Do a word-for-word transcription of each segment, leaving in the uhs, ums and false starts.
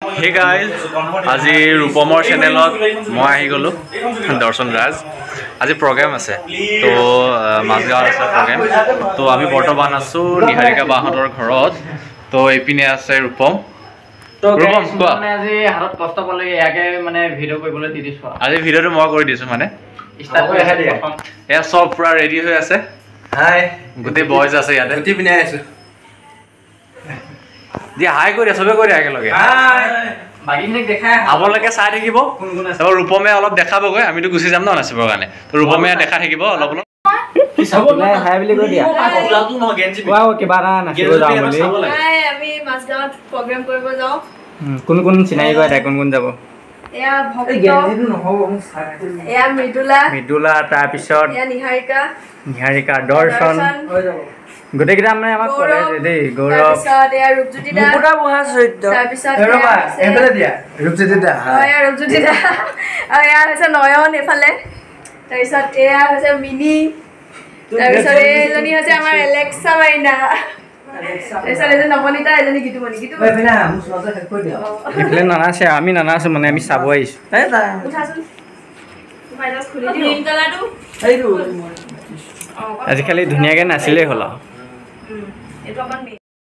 Hey guys, আজি ৰূপমৰ চেনেলত মই আহি গলো দৰ্শন ৰাজ আজি প্ৰগ্ৰাম আছে তো মাজগাঁৱত আছে প্ৰগ্ৰাম তো আমি বৰ্তমান আছো নিহাৰিকা বাহঁতৰ ঘৰত তো এপিনে আছে ৰূপম তো ৰূপম কোৱা মানে আজি হাতত কষ্ট পালে ইয়াকে মানে ভিডিও কৰিবলৈ দি দিছো আজি ভিডিওটো মই কৰি দিছো মানে ষ্টাৰ্ট কৰি আহে দিয়া এ সব পুৰা ৰেডি হৈ আছে হাই গুটি বয়জ আছে ইয়াতে গুটি পিনে আছে দিয়া হাই কৰি সবে কৰি আগে লগে হাই বাগিনিক দেখাই আবলৈকে চাই থাকিব আৰু ৰূপমে অলপ দেখাবগৈ আমিতো গুচি যাম ন নাচিবৰ কাৰণে তো ৰূপমে দেখা থাকিব অলপ অলপ কি চাব হাই বুলি কৈ দিয়া ওলাটো ন গেঞ্জি কোৱা কিবা না নাচিব যাওঁ বুলি হাই আমি মাছগাঁৱত প্ৰগ্ৰাম কৰিব যাওঁ কোন কোন চিনাই গৈ কোন কোন যাব এয়া ভক্ত গেঞ্জিটো নহব এয়া মৃদুলা মৃদুলা তাৰ পিছত এয়া নিহাৰিকা নিহাৰিকা দৰ্শন হৈ যাব গোটেই কেইটা মানে আমাক ক'লে দেই গৌৰৱ তাৰপিছত এয়া ৰূপজ্যোতি দা মুকুতা বহা চৰিত্ৰ তাৰপিছত ৰবা এফালে দিয়া ৰূপজ্যোতি দা এয়া ৰূপজ্যোতি দা আৰু এয়া হৈছে নয়ন এফালে তাৰপিছত এয়া হৈছে মিনি তাৰপিছত এইজনী হৈছে আমাৰ এলেক্সা মাইনা তাৰপিছত এজনী নৱনীতা এজনী গীতুমণি গীতুমণি এইফালে নানাচে আমি নানাচো মানে আমি চাব আহিছো উঠাচোন মোবাইলত খুলি দিওঁ গ্ৰীণ কালাৰটো আজিকালি ধুনীয়াকৈ নাচিলেই হ'ল আৰু এইটো অকণ মেইন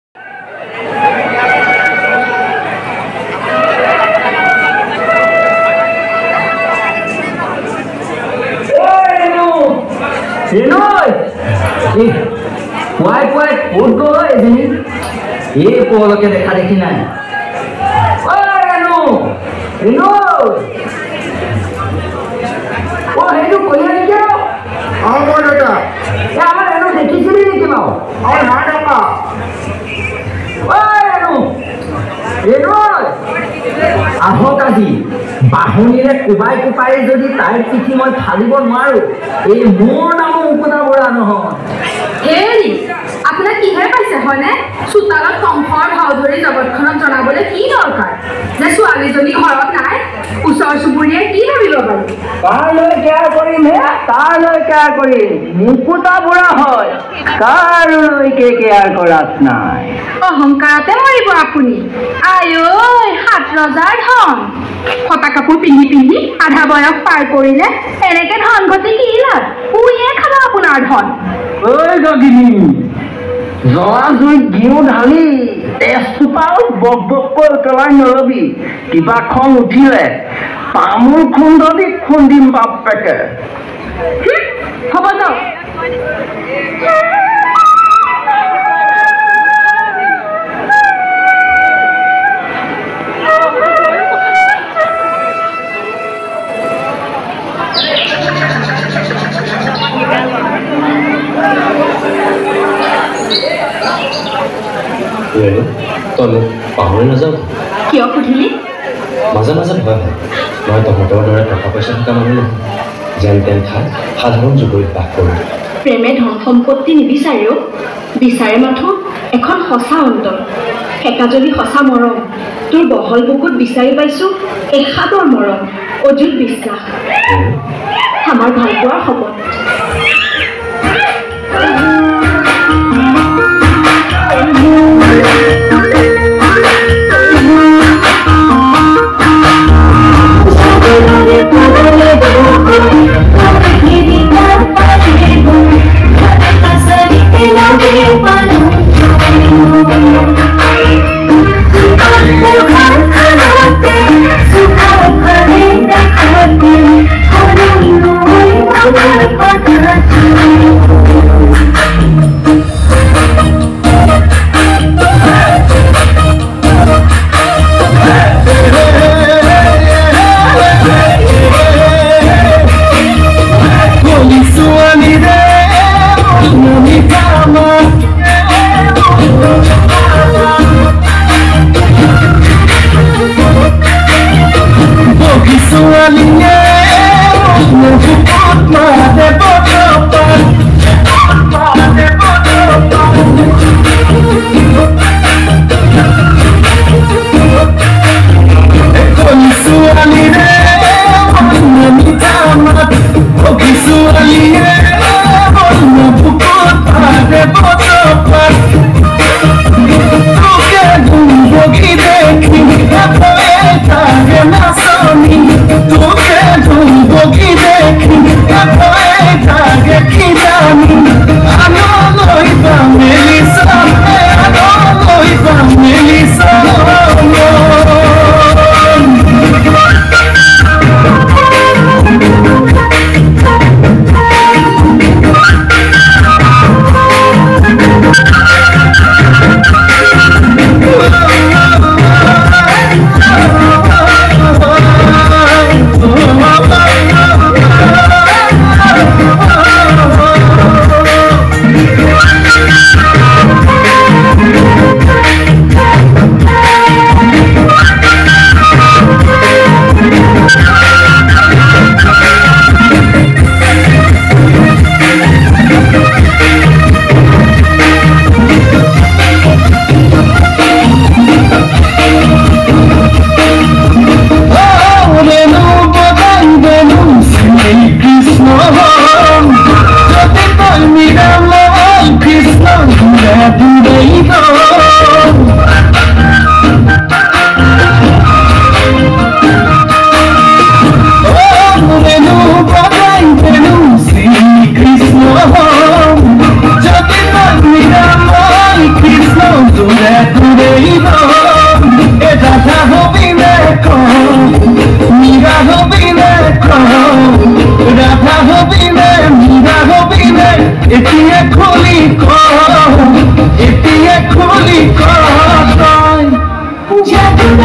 পোহলকে দেখা দেখি নাই সেইটো কলিয়া নেকি আমাৰ এনো দেখিছিলি নেকি বাৰু আমাৰ না দেখা আহক আজি বাহনীৰে কোবাই কোবাই যদি তাইৰ পিঠি মই ফালিব নোৱাৰো এই মোৰ নামো মুকুতা বৰা নহয় হেৰি আপোনাৰ কিহে পাইছে হয়নে চোতালত কংসৰ ভাও ধৰি জগতখনক জনাবলৈ কি দৰকাৰ যে ছোৱালীজনী ঘৰত নাই ওচৰ চুবুৰীয়াই কি ভাবিব বাৰু তাৰলৈ কেয়াৰ কৰিম হে তাৰলৈ কেয়াৰ কৰিম মুকুতা বৰা হয় কাৰোলৈকে কেয়াৰ কৰাত নাই অহংকাৰতে মৰিব আপুনি আই ঐ সাত ৰজাৰ ধন ফটা কাপোৰ পিন্ধি পিন্ধি আধা বয়স পাৰ কৰিলে এনেকে ধন ঘটি কি লাভ শুইয়ে খাব আপোনাৰ ধন ঐ গগিনী জৰা জুইত ঘিউ ঢালি তেজটোপাও বক বককৈ উতলাই নলবি কিবা খং উঠিলে তামোল খুন্দ দি খুন্দিম বাপেকে হ'ব যাওক তই পাহৰি নাযাওঁ কিয় সুধিলি মাজে মাজে ভয় হয় মই তহঁতৰ দৰে টকা পইচা থকা মানুহ নহয় যেন তেন খাই সাধাৰণ যুগৰীত বাস কৰোঁ প্ৰেমে ধন সম্পত্তি নিবিচাৰেও বিচাৰে মাথো এখন সঁচা অন্তৰ সেকা যদি সঁচা মৰম তোৰ বহল বুকুত বিচাৰি পাইছোঁ এসাদৰ মৰম অযুত বিশ্বাস আমাৰ ভালপোৱাৰ শপত Look at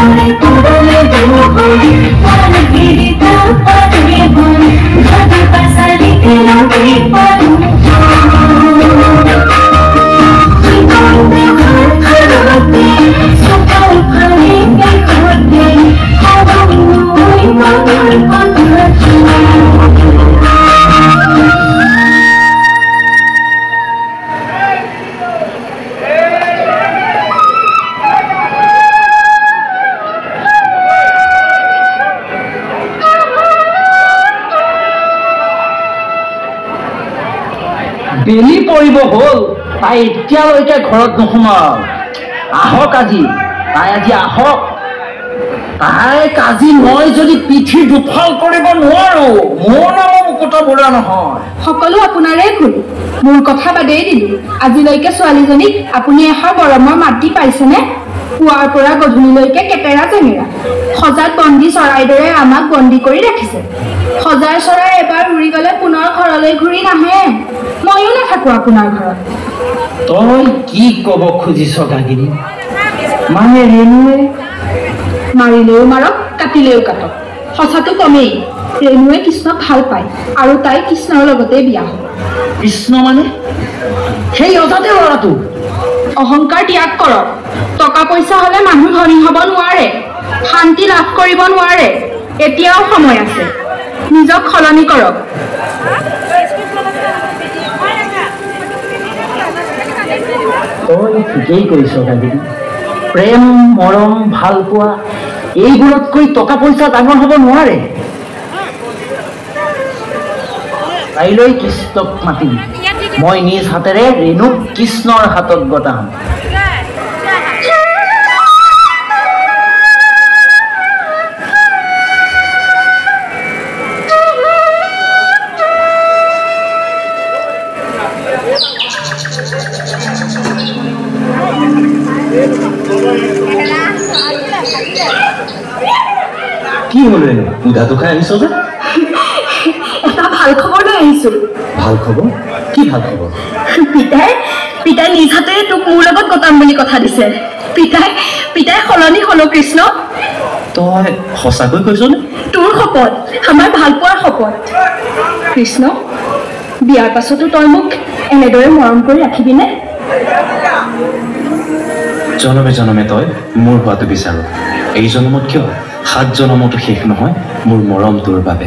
বেলি পৰিব হ'ল তাই এতিয়ালৈকে ঘৰত নোসোমাল আহক আজি তাই আজি আহক তাইক আজি মই যদি পিঠি দুফাল কৰিব নোৱাৰো মোৰ নাম মুকুতা বৰা নহয় সকলো আপোনাৰে ভুল মোৰ কথা বাদেই দিলো আজিলৈকে ছোৱালীজনীক আপুনি এষাৰ মৰমৰ মাতি পাইছেনে পুৱাৰ পৰা গধূলিলৈকে কেটেৰা জেঙেৰা সজাত বন্দী চৰাইৰ দৰে আমাক বন্দী কৰি ৰাখিছে সজাৰ চৰাই এবাৰ উৰি গলে পুনৰ ঘৰলৈ ঘূৰি নাহে ময়ো নাথাকো আপোনাৰ ঘৰত তই কি ক'ব খুজিছ গাগিনী মানে ৰেণুৱে মাৰিলেও মাৰক কাটিলেও কাটক সঁচাটো কমেই ৰেণুৱে কৃষ্ণক ভাল পায় আৰু তাই কৃষ্ণৰ লগতে বিয়া হ'ব কৃষ্ণ মানে সেই অজাতে ল'ৰাটো অহংকাৰ ত্যাগ কৰক টকা পইচা হলে মানুহ ধনী হ'ব নোৱাৰে শান্তি লাভ কৰিব নোৱাৰে এতিয়াও সময় আছে নিজক সলনি কৰক তই ঠিকেই কৰিছ গাগিনী প্ৰেম মৰম ভাল পোৱা এইবোৰতকৈ টকা পইচা ডাঙৰ হ'ব নোৱাৰে কাইলৈ কৃষ্ণক মাতিম মই নিজ হাতেৰে ৰেণুক কৃষ্ণৰ হাতত গতাম কি হ'ল ৰেণু উদাটো খাই আহিছ যে এটা ভাল খবৰ লৈ আহিছো ভাল খবৰ কি ভাল খবৰ পিতাই পিতাই নিজ হাতেৰে তোক মোৰ লগত গতাম বুলি কথা দিছে পিতাই পিতাই সলনি হলো কৃষ্ণ তই সঁচাকৈ কৈছনে তোৰ শপত আমাৰ ভাল পোৱাৰ শপত কৃষ্ণ বিয়াৰ পাছতো তই মোক এনেদৰে মৰম কৰি ৰাখিবিনে জনমে জনমে তই মোৰ হোৱাটো বিচাৰো এই জনমত কিয় সাত জনমতো শেষ নহয় মোৰ মৰম তোৰ বাবে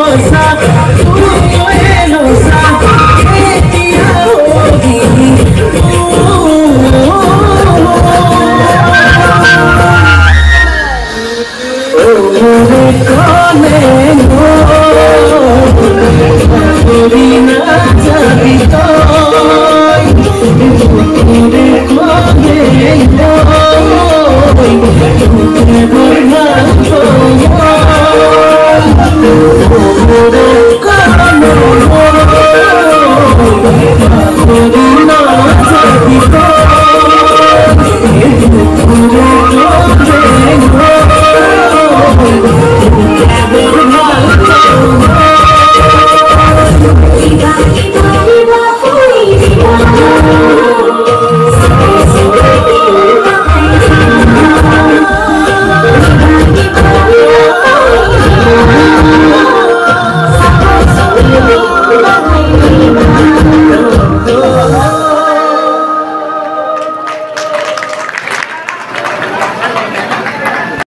Oh,